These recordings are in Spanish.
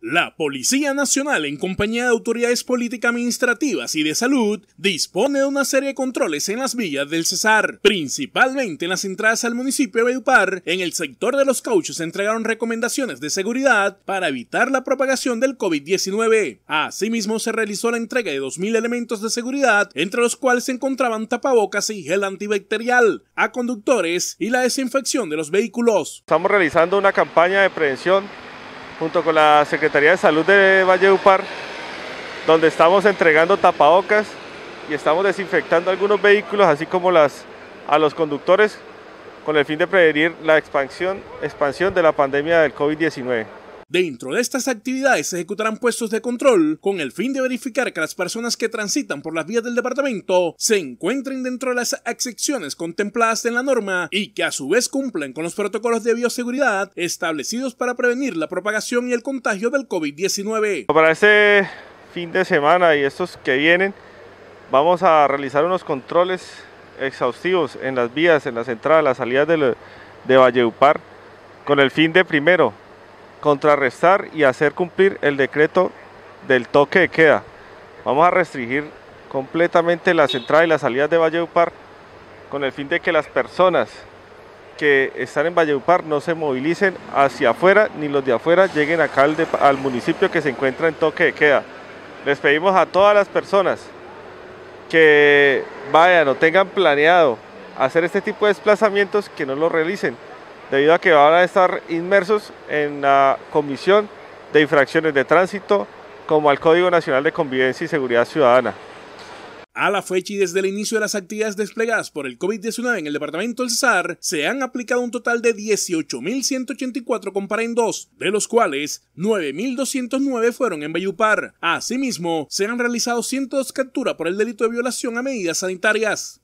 La Policía Nacional, en compañía de autoridades político-administrativas y de salud, dispone de una serie de controles en las vías del Cesar. Principalmente en las entradas al municipio de Valledupar, en el sector de Los Cauchos se entregaron recomendaciones de seguridad para evitar la propagación del COVID-19. Asimismo, se realizó la entrega de 2.000 elementos de seguridad, entre los cuales se encontraban tapabocas y gel antibacterial, a conductores y la desinfección de los vehículos. Estamos realizando una campaña de prevención junto con la Secretaría de Salud de Valledupar, donde estamos entregando tapabocas y estamos desinfectando algunos vehículos, así como a los conductores, con el fin de prevenir la expansión de la pandemia del COVID-19. Dentro de estas actividades se ejecutarán puestos de control con el fin de verificar que las personas que transitan por las vías del departamento se encuentren dentro de las excepciones contempladas en la norma y que a su vez cumplan con los protocolos de bioseguridad establecidos para prevenir la propagación y el contagio del COVID-19. Para este fin de semana y estos que vienen, vamos a realizar unos controles exhaustivos en las vías, en las entradas, las salidas de Valledupar, con el fin de primero contrarrestar y hacer cumplir el decreto del toque de queda. Vamos a restringir completamente las entradas y las salidas de Valledupar con el fin de que las personas que están en Valledupar no se movilicen hacia afuera, ni los de afuera lleguen acá al municipio que se encuentra en toque de queda. Les pedimos a todas las personas que vayan o tengan planeado hacer este tipo de desplazamientos que no lo realicen, debido a que van a estar inmersos en la comisión de infracciones de tránsito como al Código Nacional de Convivencia y Seguridad Ciudadana. A la fecha y desde el inicio de las actividades desplegadas por el COVID-19 en el departamento del Cesar, se han aplicado un total de 18.184 comparendos, de los cuales 9.209 fueron en Valledupar. Asimismo, se han realizado 102 capturas por el delito de violación a medidas sanitarias.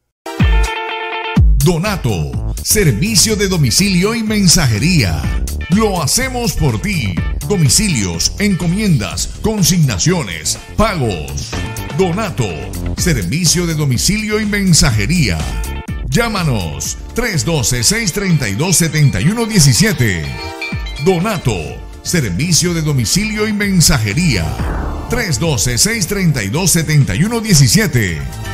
Donato, servicio de domicilio y mensajería. Lo hacemos por ti. Domicilios, encomiendas, consignaciones, pagos. Donato, servicio de domicilio y mensajería. Llámanos 312-632-7117. Donato, servicio de domicilio y mensajería. 312-632-7117.